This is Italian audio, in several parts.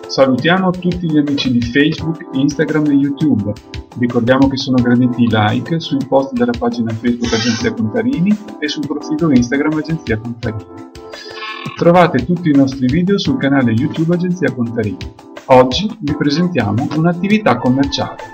Salutiamo tutti gli amici di Facebook, Instagram e YouTube. Ricordiamo che sono graditi i like sui post della pagina Facebook Agenzia Contarini e sul profilo Instagram Agenzia Contarini. Trovate tutti i nostri video sul canale YouTube Agenzia Contarini. Oggi vi presentiamo un'attività commerciale.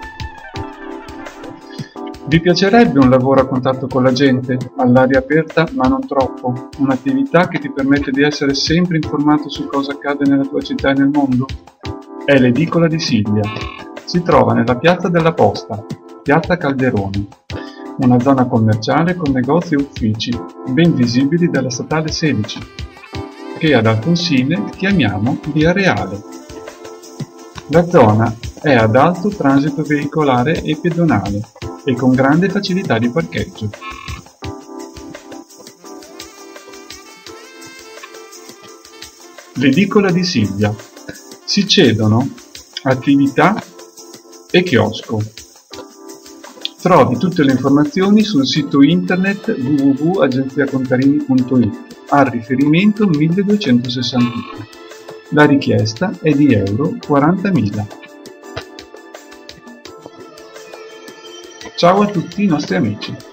Vi piacerebbe un lavoro a contatto con la gente, all'aria aperta ma non troppo? Un'attività che ti permette di essere sempre informato su cosa accade nella tua città e nel mondo? È l'Edicola di Silvia. Si trova nella piazza della Posta, piazza Calderone, una zona commerciale con negozi e uffici, ben visibili dalla statale 16, che ad Alfonsine chiamiamo Via Reale. La zona è ad alto transito veicolare e pedonale e con grande facilità di parcheggio. L'Edicola di Silvia. Si cedono attività e chiosco. Trovi tutte le informazioni sul sito internet www.agenziacontarini.it al riferimento 1261. La richiesta è di euro 40.000. Ciao a tutti i nostri amici.